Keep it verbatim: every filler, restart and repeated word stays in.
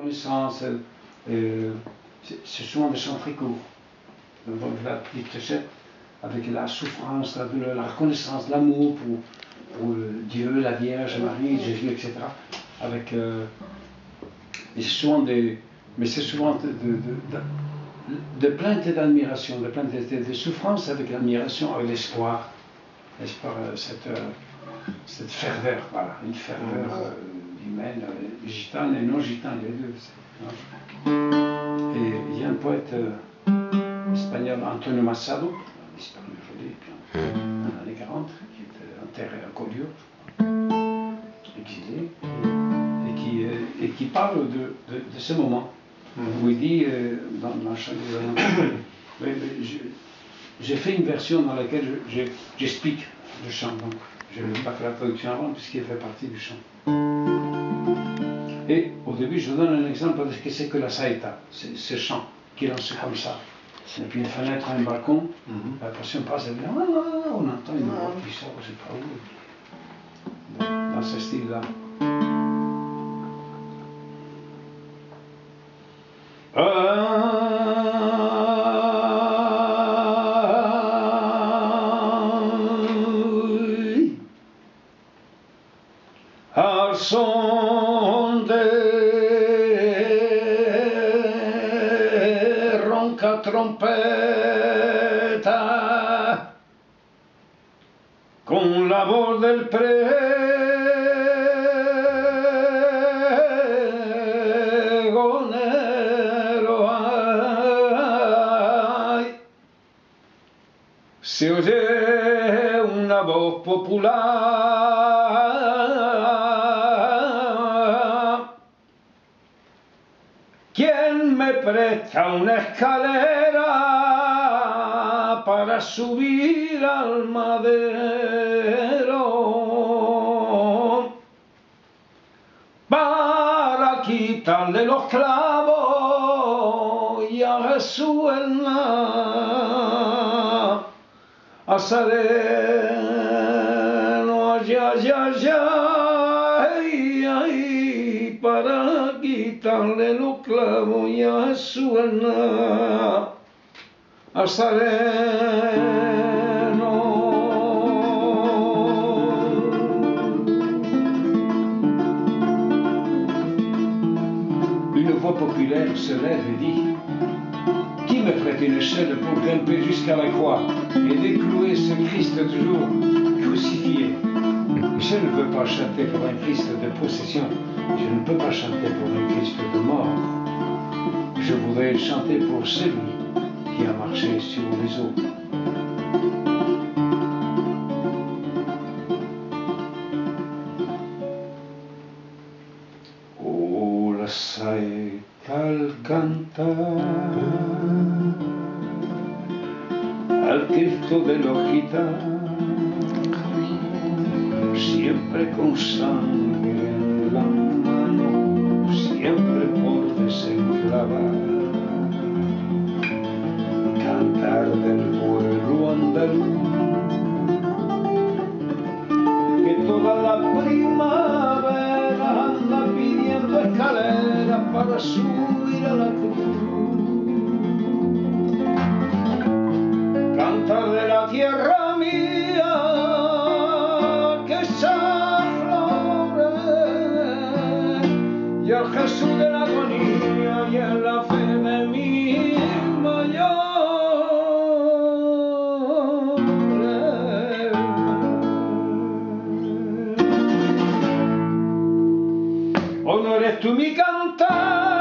reconnaissance. Euh, c'est souvent des chants très courts. Donc la petite clochette avec la souffrance, la douleur, la reconnaissance, l'amour pour, pour Dieu, la Vierge Marie, Jésus, et cetera. Avec, euh, et souvent des, mais c'est souvent de, de, de, de plainte et d'admiration, de plainte et de souffrance avec l'admiration, avec l'espoir. L'espoir, cette, cette ferveur, voilà, une ferveur euh, humaine, euh, gitane et non gitane, les deux. Et il y a un poète euh, espagnol, Antonio Machado, disparu aujourd'hui, dans les années quarante, qui était enterré à Collioure, exilé, et, et, qui, euh, et qui parle de, de, de ce moment, où il dit, euh, dans, dans Chant des Alentours, j'ai fait une version dans laquelle j'explique le chant, donc je n'ai pas fait la traduction avant, puisqu'il fait partie du chant. Et au début, je vous donne un exemple de ce que c'est que la saïta, ce chant qui lance comme ça. Et puis une fenêtre, un balcon, mm-hmm. La passion passe, et bien, ah, ah, on entend une voix qui sort, je ne sais pas où. Dans, dans ce style-là. Al son de ronca trompeta, con la voz del pregonero, ay, se oye una voz popular. ¿Quién me presta una escalera para subir al madero? Para quitarle los clavos y a Jesús el Nazareno, ay, ay, ay, ay, ay, para quitarle los clavos y a Jesús el Nazareno. Une voix populaire se lève et dit: qui me prête une échelle pour grimper jusqu'à la croix et déclouer ce Christ toujours crucifié? Je ne veux pas chanter pour un Christ de possession, je ne peux pas chanter pour un Christ de mort. Je voudrais chanter pour celui qui a marché sur les eaux. Oh, la saeta al cantar al Cristo de los gitanos, siempre con sangre en la mano, siempre por desenclavar. Cantar del pueblo andaluz, que toda la primavera anda pidiendo escaleras para subir a la cruz. Cantar de la tierra mía, que esa flores, y al Jesús de la agonía y en la fe de mi mayor. Honor es tú mi cantar.